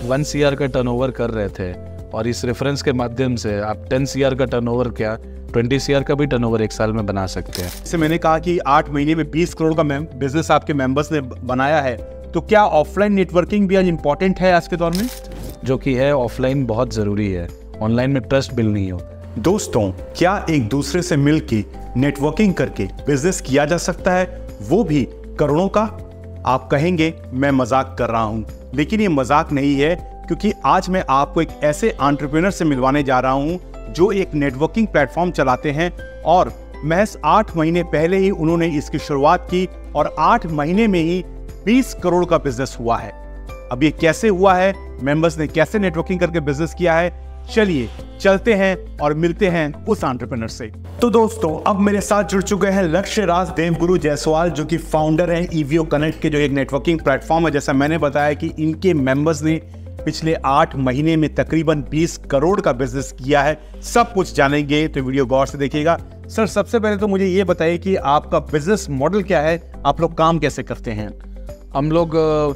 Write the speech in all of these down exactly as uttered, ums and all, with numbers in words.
One C R का turnover कर रहे थे और इस रेफरेंस के माध्यम से आप टेन सी आर का टर्नओवर क्या ट्वेंटी सी आर का भी टर्नओवर एक साल में बना सकते हैं। जैसे मैंने कहा कि आठ महीने में बीस करोड़ का बिजनेस आपके मेंबर्स ने बनाया है, तो क्या ऑफलाइन नेटवर्किंग भी आज इम्पोर्टेंट है आज के दौर में? जो कि है, ऑफलाइन बहुत ज़रूरी है, ऑनलाइन में ट्रस्ट बिल्ड नहीं हो। दोस्तों, क्या एक दूसरे से मिलके नेटवर्किंग करके बिजनेस किया जा सकता है, वो भी करोड़ों का? आप कहेंगे मैं मजाक कर रहा हूं, लेकिन ये मजाक नहीं है, क्योंकि आज मैं आपको एक ऐसे एंटरप्रेन्योर से मिलवाने जा रहा हूं जो एक नेटवर्किंग प्लेटफॉर्म चलाते हैं और महज आठ महीने पहले ही उन्होंने इसकी शुरुआत की और आठ महीने में ही बीस करोड़ का बिजनेस हुआ है। अब ये कैसे हुआ है, मेंबर्स ने कैसे नेटवर्किंग करके बिजनेस किया है, चलिए चलते हैं और मिलते हैं उस एंटरप्रेन्योर से। तो दोस्तों, अब मेरे साथ जुड़ चुके हैं लक्ष्य राज देवगुरु जायसवाल, जो कि फाउंडर हैं ईवीओ कनेक्ट के, जो एक नेटवर्किंग प्लेटफॉर्म है। जैसा मैंने बताया कि इनके मेंबर्स ने पिछले आठ महीने में तकरीबन बीस करोड़ का बिजनेस किया है। सब कुछ जानेंगे, तो वीडियो गौर से देखिएगा। सर, सबसे पहले तो मुझे ये बताइए कि आपका बिजनेस मॉडल क्या है, आप लोग काम कैसे करते हैं? हम लोग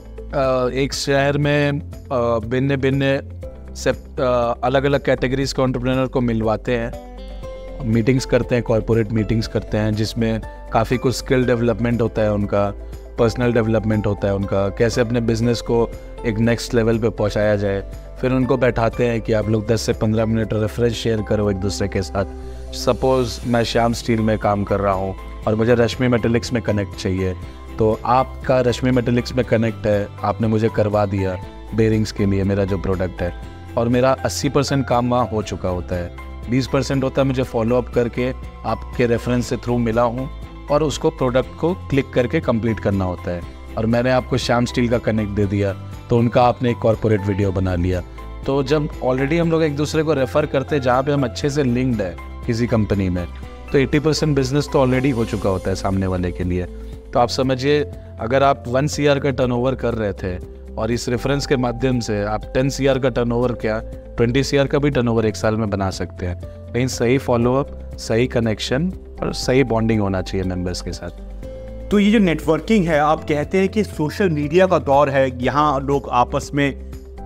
एक शहर में भिन्न भिन्न से अलग अलग कैटेगरीज के एंटरप्रेन्योर को मिलवाते हैं, मीटिंग्स करते हैं, कॉर्पोरेट मीटिंग्स करते हैं, जिसमें काफ़ी कुछ स्किल डेवलपमेंट होता है, उनका पर्सनल डेवलपमेंट होता है, उनका कैसे अपने बिजनेस को एक नेक्स्ट लेवल पे पहुंचाया जाए। फिर उनको बैठाते हैं कि आप लोग दस से पंद्रह मिनट रेफरेंस शेयर करो एक दूसरे के साथ। सपोज़ मैं श्याम स्टील में काम कर रहा हूँ और मुझे रश्मि मेटेलिक्स में कनेक्ट चाहिए, तो आपका रश्मि मेटेलिक्स में कनेक्ट है, आपने मुझे करवा दिया बेरिंग्स के लिए मेरा जो प्रोडक्ट है, और मेरा अस्सी परसेंट काम वहाँ हो चुका होता है। बीस परसेंट होता है मुझे फॉलोअप करके आपके रेफरेंस से थ्रू मिला हूँ और उसको प्रोडक्ट को क्लिक करके कंप्लीट करना होता है। और मैंने आपको श्याम स्टील का कनेक्ट दे दिया, तो उनका आपने एक कॉर्पोरेट वीडियो बना लिया। तो जब ऑलरेडी हम लोग एक दूसरे को रेफ़र करते हैं जहाँ पे हम अच्छे से लिंक्ड है किसी कंपनी में, तो अस्सी परसेंट बिजनेस तो ऑलरेडी हो चुका होता है सामने वाले के लिए। तो आप समझिए, अगर आप वन सी आर का टर्नओवर कर रहे थे और इस रेफरेंस के माध्यम से आप टेन सी आर का टर्नओवर क्या ट्वेंटी सी आर का भी टर्नओवर एक साल में बना सकते हैं। लेकिन सही फॉलोअप, सही कनेक्शन और सही बॉन्डिंग होना चाहिए मेंबर्स के साथ। तो ये जो नेटवर्किंग है, आप कहते हैं कि सोशल मीडिया का दौर है, यहाँ लोग आपस में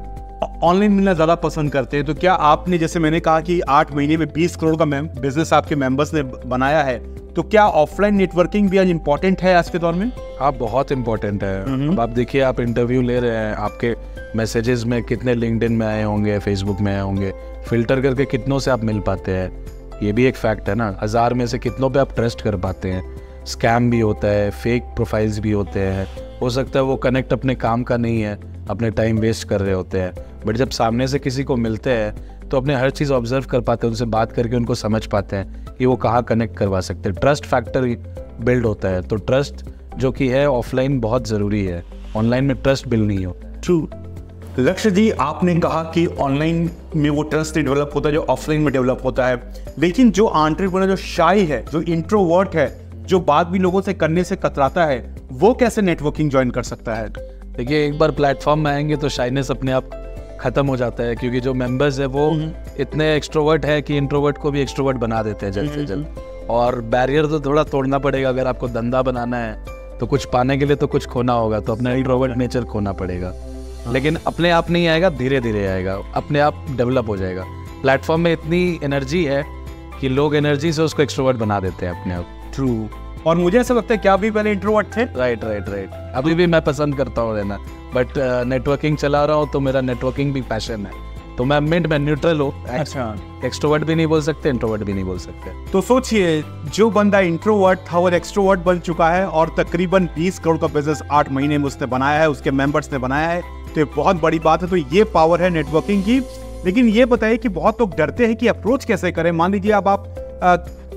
ऑनलाइन मिलना ज़्यादा पसंद करते हैं, तो क्या आपने, जैसे मैंने कहा कि आठ महीने में बीस करोड़ का बिजनेस आपके मेंबर्स ने बनाया है, तो क्या ऑफलाइन नेटवर्किंग भी आज इम्पोर्टेंट है आज के दौर में? हाँ, बहुत इम्पोर्टेंट है। अब आप देखिए, आप इंटरव्यू ले रहे हैं, आपके मैसेजेस में कितने लिंक्डइन में आए होंगे, फेसबुक में आए होंगे, फिल्टर करके कितनों से आप मिल पाते हैं, ये भी एक फैक्ट है ना। हज़ार में से कितनों पे आप ट्रस्ट कर पाते हैं। स्कैम भी होता है, फेक प्रोफाइल्स भी होते हैं, हो सकता है वो कनेक्ट अपने काम का नहीं है, अपने टाइम वेस्ट कर रहे होते हैं, बट जब सामने से किसी को मिलते हैं तो अपने हर चीज़ ऑब्जर्व कर पाते हैं, उनसे बात करके उनको समझ पाते हैं कि वो कहाँ कनेक्ट करवा सकते हैं। ट्रस्ट फैक्टर बिल्ड होता है। तो ट्रस्ट जो कि है ऑफलाइन बहुत ज़रूरी है, ऑनलाइन में ट्रस्ट बिल्ड नहीं होता। ट्रू। लक्ष्य जी, आपने कहा कि ऑनलाइन में वो ट्रस्ट डेवलप होता है जो ऑफलाइन में डेवलप होता है, लेकिन जो एंटरप्रेन्योर, जो शाई है, जो इंट्रोवर्ट है, जो बात भी लोगों से करने से कतराता है, वो कैसे नेटवर्किंग ज्वाइन कर सकता है? देखिए, एक बार प्लेटफॉर्म में आएंगे तो शाइनेस अपने आप खत्म हो जाता है, क्योंकि जो मेंबर्स है वो इतने एक्सट्रोवर्ट है कि इंट्रोवर्ट को भी एक्सट्रोवर्ट बना देते हैं जल्द से जल्द। और बैरियर तो थोड़ा तोड़ना पड़ेगा। अगर आपको धंधा बनाना है तो कुछ पाने के लिए तो कुछ खोना होगा, तो अपना इंट्रोवर्ट नेचर खोना पड़ेगा। लेकिन अपने आप नहीं आएगा, धीरे धीरे आएगा, अपने आप डेवलप हो जाएगा। प्लेटफॉर्म में इतनी एनर्जी है कि लोग एनर्जी से उसको एक्सट्रोवर्ट बना देते हैं अपने आप। ट्रू। और मुझे ऐसा लगता है कि आप भी पहले इंट्रोवर्ट थे। राइट राइट राइट अभी भी मैं पसंद करता हूँ रहना, बट नेटवर्किंग चला रहा हूँ तो मेरा नेटवर्किंग भी पैशन है, तो मैं मिड में न्यूट्रल हूँ। अच्छा, एक्सट्रोवर्ट भी नहीं बोल सकते, इंट्रोवर्ट भी नहीं बोल सकते। तो सोचिए, जो बंदा इंट्रोवर्ट था वो एक्सट्रोवर्ट बन चुका है और तकरीबन बीस करोड़ का बिजनेस आठ महीने में उसने बनाया है, उसके मेंबर्स ने बनाया है, तो ये बहुत बड़ी बात है। तो ये पावर है नेटवर्किंग की। लेकिन ये बताइए कि बहुत लोग डरते हैं कि अप्रोच कैसे करें। मान लीजिए अब आप आ,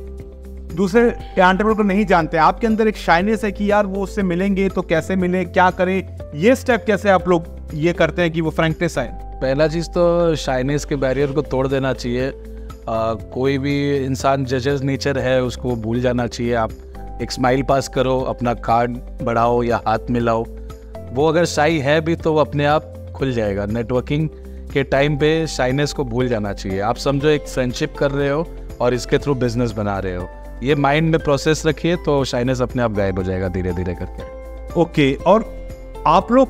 दूसरे एंटरप्रेन्योर को नहीं जानते, आपके अंदर एक शाइनेस है कि यार वो उससे मिलेंगे तो कैसे मिले, क्या करें, ये स्टेप कैसे आप लोग ये करते हैं कि वो फ्रैंकनेस आए? पहला चीज़ तो शाइनेस के बैरियर को तोड़ देना चाहिए। आ, कोई भी इंसान जजेस नेचर है उसको भूल जाना चाहिए। आप एक स्माइल पास करो, अपना कार्ड बढ़ाओ या हाथ मिलाओ, वो अगर शाई है भी तो वो अपने आप खुल जाएगा। नेटवर्किंग के टाइम पे शाइनेस को भूल जाना चाहिए। आप समझो एक फ्रेंडशिप कर रहे हो और इसके थ्रू बिजनेस बना रहे हो, ये माइंड में प्रोसेस रखिए तो शाइनेस अपने आप गायब हो जाएगा धीरे धीरे करके। ओके। और आप लोग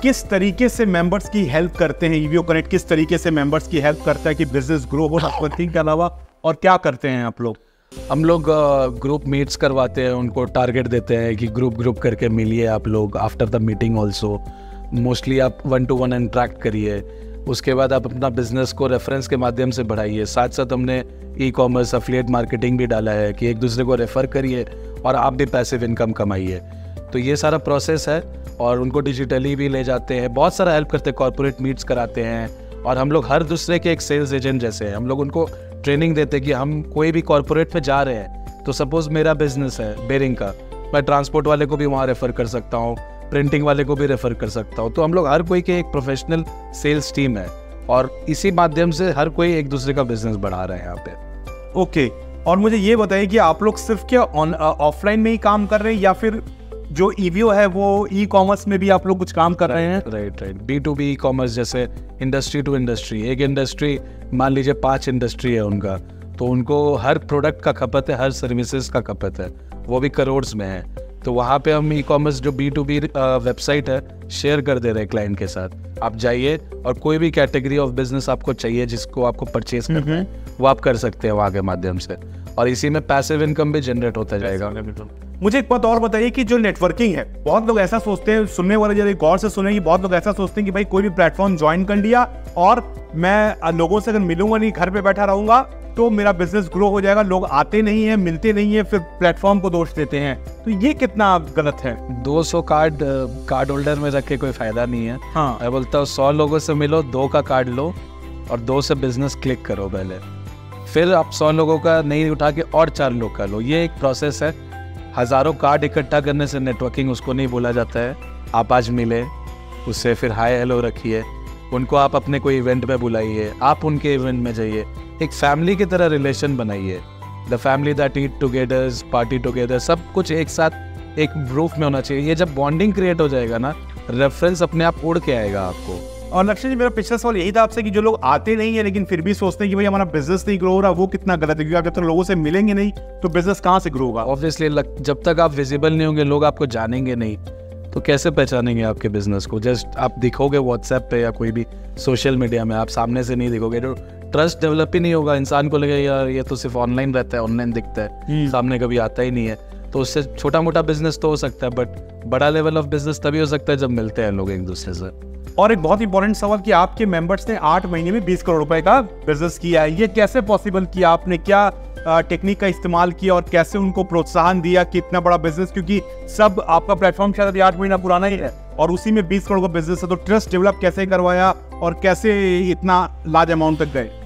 किस तरीके से मेंबर्स की हेल्प करते हैं? ईवीओ कनेक्ट किस तरीके से मेंबर्स की हेल्प करता है कि बिजनेस ग्रो हो नेटवर्किंग के अलावा, और क्या करते हैं आप लोग? हम लोग ग्रुप मीट्स करवाते हैं, उनको टारगेट देते हैं कि ग्रुप ग्रुप करके मिलिए आप लोग। After the meeting also mostly आप वन टू वन इंटरेक्ट करिए, उसके बाद आप अपना बिजनेस को रेफरेंस के माध्यम से बढ़ाइए। साथ साथ हमने ई कॉमर्स एफिलिएट मार्केटिंग भी डाला है कि एक दूसरे को रेफ़र करिए और आप भी पैसिव इनकम कमाइए। तो ये सारा प्रोसेस है, और उनको डिजिटली भी ले जाते हैं, बहुत सारा हेल्प करते हैं, कॉर्पोरेट मीट्स कराते हैं, और हम लोग हर दूसरे के एक सेल्स एजेंट जैसे हैं। हम लोग उनको ट्रेनिंग देते हैं कि हम कोई भी कॉर्पोरेट में जा रहे हैं तो सपोज़ मेरा बिजनेस है बेरिंग का, मैं ट्रांसपोर्ट वाले को भी वहाँ रेफ़र कर सकता हूँ, प्रिंटिंग वाले को भी रेफ़र कर सकता हूँ। तो हम लोग हर कोई के एक प्रोफेशनल सेल्स टीम है, और इसी माध्यम से हर कोई एक दूसरे का बिजनेस बढ़ा रहे हैं यहाँ पे। ओके, और मुझे ये बताइए कि आप लोग सिर्फ क्या ऑफलाइन में ही काम कर रहे हैं, या फिर जो ईवीओ है वो ई कॉमर्स में भी आप लोग कुछ काम कर रहे हैं? Right right B to B e commerce, जैसे इंडस्ट्री टू इंडस्ट्री। एक इंडस्ट्री मान लीजिए पांच इंडस्ट्री है उनका, तो उनको हर प्रोडक्ट का खपत है, हर सर्विसेज का खपत है, वो भी करोड्स में है। तो वहाँ पे हम ई कॉमर्स जो बी टू बी वेबसाइट है शेयर कर दे रहे हैं क्लाइंट के साथ। आप जाइए और कोई भी कैटेगरी ऑफ बिजनेस आपको चाहिए जिसको आपको परचेज करना है वो आप कर सकते हैं वहाँ के माध्यम से, और इसी में पैसिव इनकम भी जनरेट होता जाएगा। मुझे एक बात और बताइए कि जो नेटवर्किंग है, बहुत लोग ऐसा सोचते हैं, सुनने वाले जरा गौर से सुने, कि बहुत लोग ऐसा सोचते हैं कि भाई कोई भी प्लेटफॉर्म ज्वाइन कर लिया और मैं लोगों से अगर मिलूंगा नहीं, घर पे बैठा रहूंगा तो मेरा बिजनेस ग्रो हो जाएगा। लोग आते नहीं है, मिलते नहीं है, फिर प्लेटफॉर्म को दोष देते हैं। तो ये कितना गलत है? दो सौ कार्ड कार्ड होल्डर में रख के कोई फायदा नहीं है। हाँ, मैं बोलता हूँ सौ लोगों से मिलो, दो का कार्ड लो और दो से बिजनेस क्लिक करो पहले, फिर आप सौ लोगों का नहीं उठा के और चार लोग का लो। ये एक प्रोसेस है। हज़ारों कार्ड इकट्ठा करने से नेटवर्किंग उसको नहीं बोला जाता है। आप आज मिले, उससे फिर हाय हेलो रखिए, उनको आप अपने कोई इवेंट में बुलाइए, आप उनके इवेंट में जाइए, एक फैमिली की तरह रिलेशन बनाइए। The family that eat together, party together, सब कुछ एक साथ एक रूफ में होना चाहिए। ये जब बॉन्डिंग क्रिएट हो जाएगा ना, रेफरेंस अपने आप उड़ के आएगा आपको। और लक्ष्य जी, मेरा पिछला सवाल यही था आपसे कि जो लोग आते नहीं है लेकिन फिर भी सोचते हैं कि भाई हमारा बिजनेस नहीं ग्रो हो रहा, वो कितना गलत है? क्योंकि आप जब तक लोगों से मिलेंगे नहीं तो बिजनेस कहाँ से ग्रो होगा? ऑब्वियसली जब तक आप विजिबल नहीं होंगे, लोग आपको जानेंगे नहीं, तो कैसे पहचानेंगे आपके बिजनेस को? जस्ट आप दिखोगे व्हाट्सएप पे या कोई भी सोशल मीडिया में, आप सामने से नहीं दिखोगे, तो ट्रस्ट डेवलप ही नहीं होगा। इंसान को लगेगा यार ये तो सिर्फ ऑनलाइन रहता है, ऑनलाइन दिखता है, सामने कभी आता ही नहीं है। तो उससे छोटा मोटा बिजनेस तो हो सकता है, बट बड़ा लेवल ऑफ बिजनेस तभी हो सकता है जब मिलते हैं लोग एक दूसरे से। और एक बहुत इंपॉर्टेंट सवाल कि आपके मेंबर्स ने आठ महीने में बीस करोड़ रुपए का बिजनेस किया है, ये कैसे पॉसिबल किया? आपने क्या टेक्निक का इस्तेमाल किया और कैसे उनको प्रोत्साहन दिया कि इतना बड़ा बिजनेस? क्योंकि सब आपका प्लेटफॉर्म शायद आठ महीना पुराना ही है और उसी में बीस करोड़ का बिजनेस है, तो ट्रस्ट डेवलप कैसे करवाया और कैसे इतना लार्ज अमाउंट तक गए?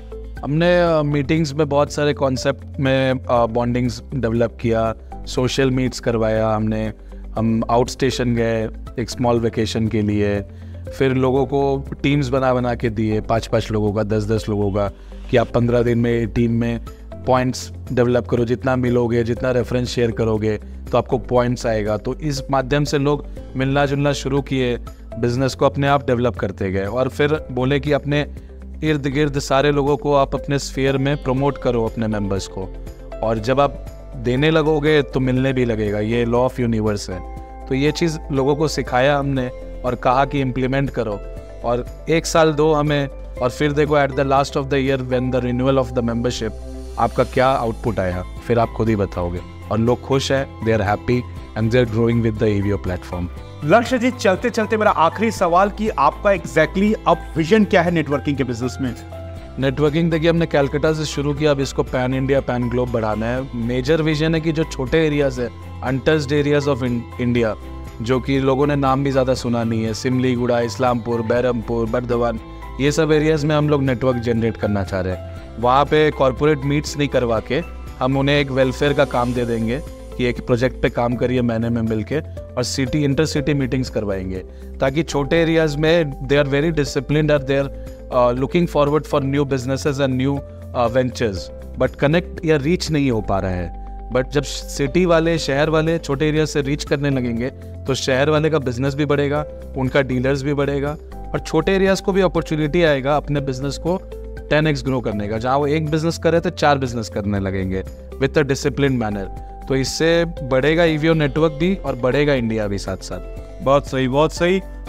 हमने मीटिंग्स में बहुत सारे कॉन्सेप्ट में बॉन्डिंग्स डेवलप किया, सोशल मीट्स करवाया हमने, हम आउट स्टेशन गए एक स्मॉल वेकेशन के लिए, फिर लोगों को टीम्स बना बना के दिए, पाँच पाँच लोगों का, दस दस लोगों का, कि आप पंद्रह दिन में टीम में पॉइंट्स डेवलप करो, जितना मिलोगे, जितना रेफरेंस शेयर करोगे तो आपको पॉइंट्स आएगा। तो इस माध्यम से लोग मिलना जुलना शुरू किए, बिजनेस को अपने आप डेवलप करते गए, और फिर बोले कि अपने इर्द गिर्द सारे लोगों को आप अपने स्फीयर में प्रमोट करो, अपने मेंबर्स को, और जब आप देने लगोगे तो मिलने भी लगेगा। ये लॉ ऑफ यूनिवर्स है। तो ये चीज़ लोगों को सिखाया हमने और कहा कि इम्प्लीमेंट करो, और एक साल दो हमें, और फिर देखो at the last of the year when the renewal of the membership आपका क्या आउटपुट आया, फिर आप खुद ही बताओगे। और लोग खुश हैं, they are happy and they are growing with the EVO platform. Lakshya ji, चलते चलते मेरा आखिरी सवाल कि आपका एग्जैक्टली अब विजन क्या है नेटवर्किंग के बिजनेस में? नेटवर्किंग देखिए हमने कैलकाटा से शुरू किया, अब इसको पैन इंडिया पैन ग्लोब बढ़ाना है। मेजर विजन है कि जो छोटे एरियाज है, अनटच्ड एरियाज ऑफ इंडिया, जो कि लोगों ने नाम भी ज़्यादा सुना नहीं है, सिमलीगुड़ा, इस्लामपुर, बैरमपुर, बर्दवान, ये सब एरियाज़ में हम लोग नेटवर्क जनरेट करना चाह रहे हैं। वहाँ पे कॉरपोरेट मीट्स नहीं करवा के हम उन्हें एक वेलफेयर का काम दे देंगे कि एक प्रोजेक्ट पे काम करिए महीने में मिलके, और सिटी इंटर सिटी मीटिंग्स करवाएंगे, ताकि छोटे एरियाज़ में they are very disciplined, are they are looking forward for new businesses and new ventures, but connect या रीच नहीं हो पा रहा है। बट जब सिटी वाले, शहर वाले छोटे एरिया से रीच करने लगेंगे तो शहर वाले का बिजनेस भी बढ़ेगा, उनका डीलर्स भी बढ़ेगा, और छोटे एरियाज को भी अपॉर्चुनिटी आएगा अपने बिजनेस को टेन एक्स ग्रो करने का। जहाँ वो एक बिजनेस करे तो चार बिजनेस करने लगेंगे विद अ डिसिप्लिन मैनर। तो इससे बढ़ेगा ईवीओ नेटवर्क भी और बढ़ेगा इंडिया भी साथ साथ। बहुत सही, बहुत सही।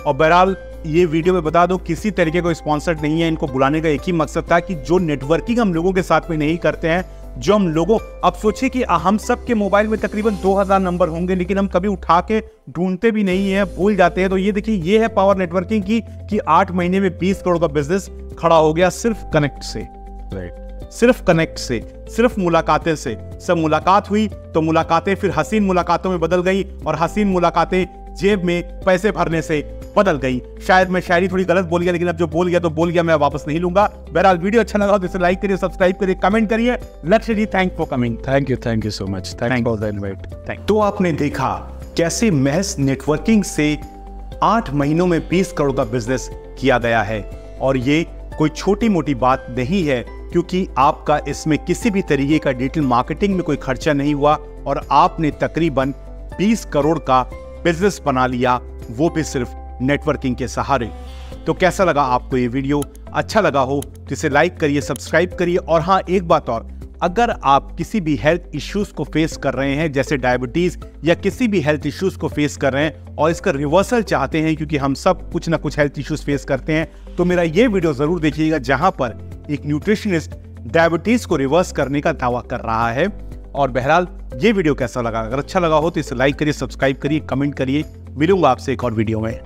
और बहरहाल ये वीडियो में बता दो किसी तरीके को स्पॉन्सर्ड नहीं है, इनको बुलाने का एक ही मकसद था कि जो नेटवर्किंग हम लोगों के साथ में नहीं करते हैं, जो हम लोगों अब सोचिए कि हम सब के मोबाइल में तकरीबन दो हज़ार नंबर होंगे लेकिन हम कभी उठा के ढूंढते भी नहीं है, भूल जाते हैं। तो ये देखिए ये है पावर नेटवर्किंग की कि आठ महीने में बीस करोड़ का बिजनेस खड़ा हो गया सिर्फ कनेक्ट से, राइट, सिर्फ कनेक्ट से, सिर्फ मुलाकातें से। सब मुलाकात हुई तो मुलाकातें फिर हसीन मुलाकातों में बदल गई और हसीन मुलाकातें जेब में पैसे भरने से बदल गई। शायद मैं शायरी थोड़ी गलत बोल गया लेकिन अब जो बोल गया तो बोल गया, मैं वापस नहीं लूंगा। बहरहाल वीडियो अच्छा लगा तो इसे लाइक करिए, सब्सक्राइब करिए, कमेंट करिए। Lakshya ji thank for coming. Thank you thank you so much, thank for the invite. Thank. तो आपने देखा कैसे महज नेटवर्किंग से आठ महीनों में बीस करोड़ का बिजनेस किया गया है और ये कोई छोटी मोटी बात नहीं है क्योंकि आपका इसमें किसी भी तरीके का डिजिटल मार्केटिंग में कोई खर्चा नहीं हुआ और आपने तकरीबन बीस करोड़ का बिजनेस बना लिया, वो भी सिर्फ नेटवर्किंग के सहारे। तो कैसा लगा आपको ये वीडियो? अच्छा लगा हो तो इसे लाइक करिए, सब्सक्राइब करिए। और हाँ, एक बात और, अगर आप किसी भी हेल्थ इश्यूज को फेस कर रहे हैं जैसे डायबिटीज या किसी भी हेल्थ इश्यूज को फेस कर रहे हैं और इसका रिवर्सल चाहते हैं, क्योंकि हम सब कुछ ना कुछ हेल्थ इश्यूज फेस करते हैं, तो मेरा ये वीडियो जरूर देखिएगा जहां पर एक न्यूट्रिशनिस्ट डायबिटीज को रिवर्स करने का दावा कर रहा है। और बहरहाल ये वीडियो कैसा लगा? अगर अच्छा लगा हो तो इसे लाइक करिए, सब्सक्राइब करिए, कमेंट करिए। मिलूंगा आपसे एक और वीडियो में।